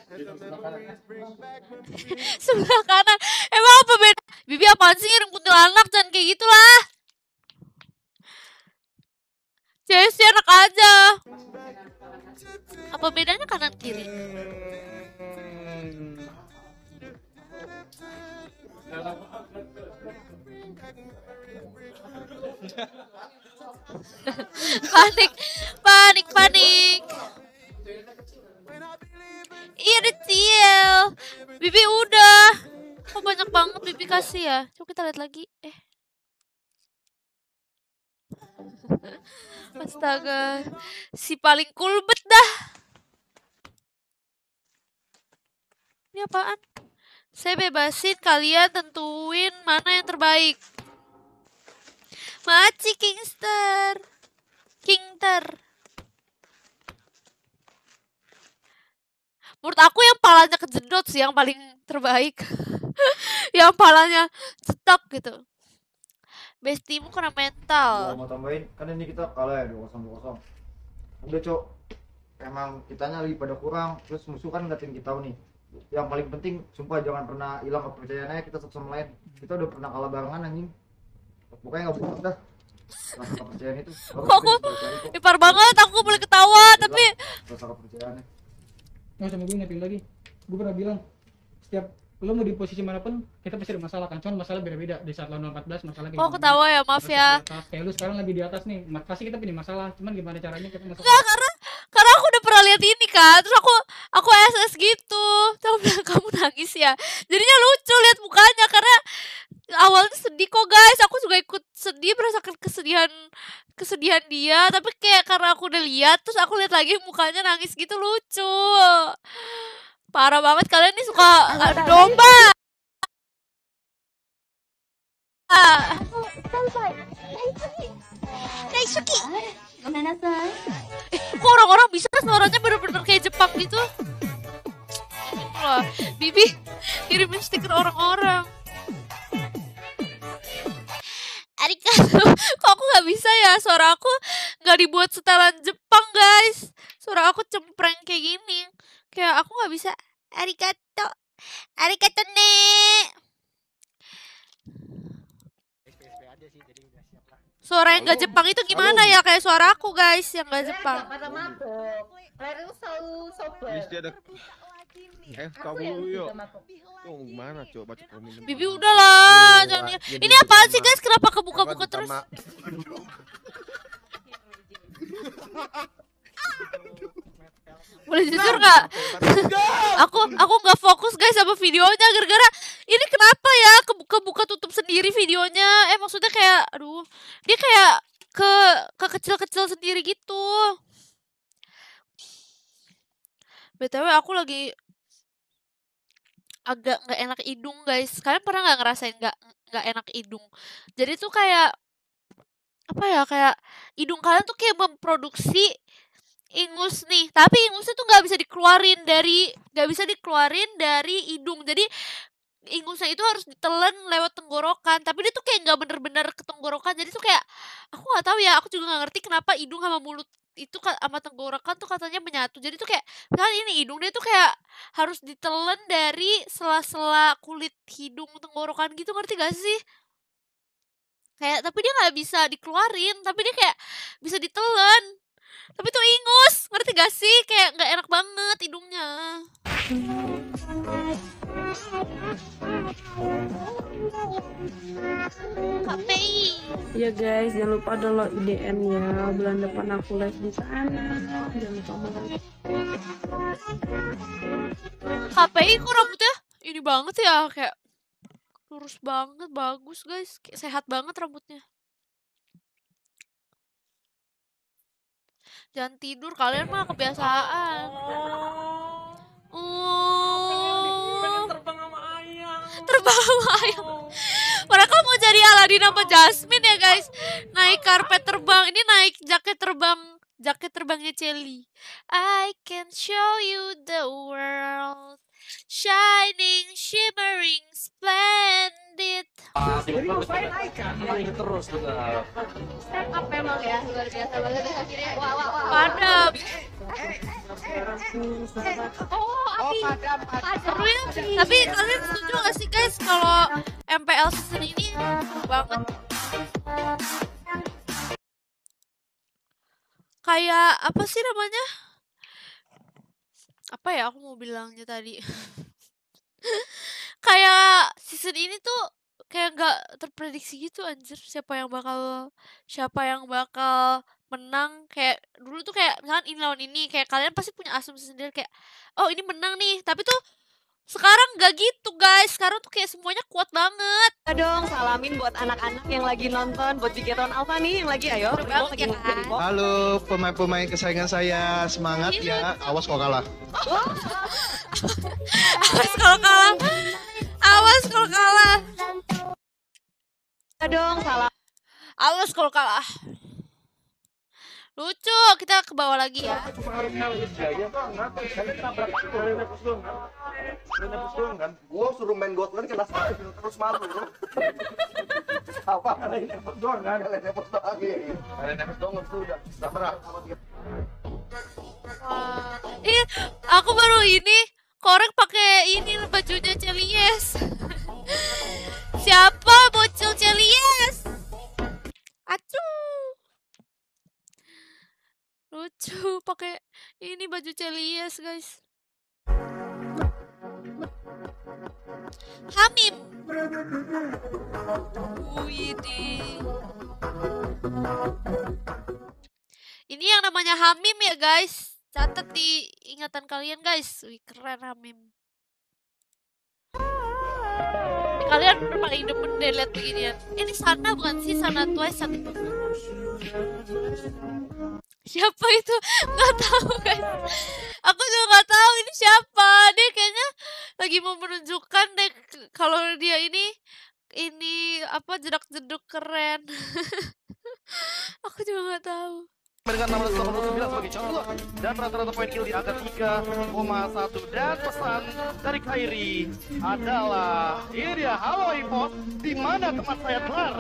Sebelah kanan. Emang apa beda? Bibi apaan sih ngirim kuntilanak? Jangan kayak gitulah. Jesse anak aja. Apa bedanya kanan kiri? Panik. Iya detail. Bibi udah. Kok banyak banget Bibi kasih ya? Coba kita lihat lagi. Astaga, si paling kulbet dah. Ini apaan? Saya bebasin, kalian tentuin mana yang terbaik. Maci Kingster. Menurut aku yang palanya kejedot sih yang paling terbaik. Yang palanya cetok gitu. Bestimu kena mental. Mau tambahin, kan ini kita kalah ya 2-0. Udah cok, emang kitanya lagi pada kurang. Terus musuh kan ngeliatin kita nih. Yang paling penting, sumpah jangan pernah hilang kepercayaannya kita satu sama lain. Kita udah pernah kalah barengan anjing. Pokoknya nggak boleh dah. Rasa kepercayaan itu. Kok ipar banget, aku boleh ketawa tapi. Rasa kepercayaannya. Nggak sama gue ngertiin lagi. Gue pernah bilang setiap lo mau di posisi manapun kita pasti ada masalah kan, cuman masalah beda-beda. Di saat lawan 14 masalah kayak ketawa ya, maaf ya. Kayak lu sekarang lagi di atas nih, pasti kita punya masalah, cuman gimana caranya kita masalah. Enggak, karena aku udah pernah lihat ini kan, terus aku SS gitu, terus aku bilang kamu nangis ya, jadinya lucu lihat mukanya karena awalnya sedih kok guys, aku juga ikut sedih merasakan kesedihan dia, tapi kayak karena aku udah lihat terus aku lihat lagi mukanya nangis gitu, lucu. Parah banget kalian nih suka adu domba. Daisuki. Kok orang-orang bisa suaranya bener-bener kayak Jepang gitu. Wah, Bibi kirimin stiker orang-orang. Arigato. Kok aku gak bisa ya, suara aku gak dibuat setelan Jepang guys. Suara aku cempreng kayak gini. Kayak aku gak bisa. Arigato ne. Suara yang gak Jepang itu gimana ya? Kayak suara aku guys yang gak Jepang. Karena mabuk. Rere selalu sober. Ada kamu yuk. Gimana coba minum. Bibi udahlah, jangan. Ini apaan sih guys? Kenapa kebuka-buka terus? Boleh jujur nggak? aku nggak fokus guys sama videonya gara-gara ini kenapa ya kebuka tutup sendiri videonya? Maksudnya kayak, aduh, dia kayak ke kecil-kecil sendiri gitu. BTW aku lagi agak nggak enak hidung guys. Kalian pernah nggak ngerasain nggak enak hidung? Jadi tuh kayak apa ya, kayak hidung kalian tuh kayak memproduksi ingus nih, tapi ingusnya tuh nggak bisa dikeluarin dari hidung. Jadi ingusnya itu harus ditelan lewat tenggorokan, tapi dia tuh kayak nggak bener-bener ke tenggorokan. Jadi tuh kayak aku nggak tahu ya, aku juga nggak ngerti kenapa hidung sama mulut itu sama tenggorokan tuh katanya menyatu. Jadi tuh kayak kan ini hidung dia tuh kayak harus ditelan dari sela-sela kulit hidung tenggorokan gitu, ngerti gak sih? Kayak tapi dia nggak bisa dikeluarin, tapi dia kayak bisa ditelan. Tapi tuh ingus, ngerti gak sih? Kayak nggak enak banget hidungnya. KPI. Ya guys, jangan lupa download IDN ya. Bulan depan aku live di sana. Jangan lupa banget. KPI kok rambutnya ini banget ya, kayak lurus banget, bagus guys, kayak sehat banget rambutnya. Jangan tidur, kalian mah kebiasaan. Terbang sama ayam. Mereka mau jadi Aladin apa Jasmine ya guys. Naik karpet terbang. Ini naik jaket terbangnya Celi. I can show you the world, shining, shimmering, splendid. Jadi ngapain Aika? Terus juga. Step up memang ya, luar biasa banget akhirnya. Wah. Padam. Oh, Seru ya. Tapi kalian setuju gak sih guys kalau MPL season ini seru banget? Kayak apa sih namanya? Apa ya aku mau bilangnya tadi? Kayak season ini tuh kayak nggak terprediksi gitu anjir, siapa yang bakal menang. Kayak dulu tuh kayak misalkan ini lawan ini, kayak kalian pasti punya asumsi sendiri kayak oh ini menang nih, tapi tuh sekarang nggak gitu guys. Sekarang tuh kayak semuanya kuat banget. Dong, salamin buat anak-anak yang lagi nonton, buat Bigeton Alpha nih yang lagi ayo. Banget ya kan? Halo pemain-pemain kesayangan saya, semangat ya. Awas kalau kalah. Awas kalau kalah. Awas kalau kalah. Dong, salam. Awas kalau kalah. Lucu, kita ke bawah lagi ya. Gue suruh main Gotland kena terus malu. Apa? Kalian nepot doang kan? Kalian nepot doang sudah. Ih, aku baru ini korek pakai ini bajunya Celies. Siapa bocil Celies? Acuh. Lucu pakai ini baju Celies, guys. Hamim. Widih. Ini yang namanya Hamim ya, guys. Catat di ingatan kalian, guys. Wih, keren Hamim. Kalian paling demen deh liat beginian. Ini Sana bukan sih? Sana Twice itu. Siapa itu? Nggak tahu guys. Aku juga nggak tahu ini siapa. Dia kayaknya lagi mau menunjukkan deh kalau dia ini apa jedak-jeduk keren. Aku juga nggak tahu. Dengan 689 sebagai contoh dan rata-rata poin kill di angka 3,1 dan pesan dari Kairi adalah ini dia halo Ipos, di mana tempat saya kelar?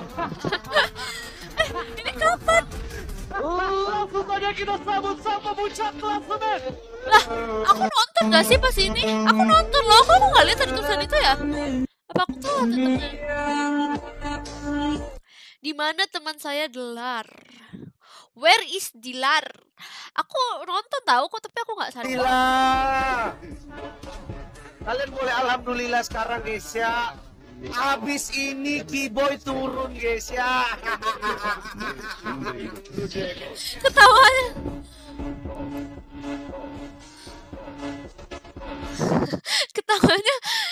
Ini kapan? Langsung saja kita sambut sama puncak klasemen. Lah, aku nonton gak sih pas ini? Aku nonton loh, kok aku gak lihat ada tulisan itu ya? Apa aku telat tetapnya? Di mana teman saya Dilar? Where is Dilar? Aku nonton tahu kok, tapi aku nggak sadar. Alhamdulillah. Kalian boleh alhamdulillah sekarang guys ya. Habis ini Kiboy turun guys ya. Ketawanya. Ketawanya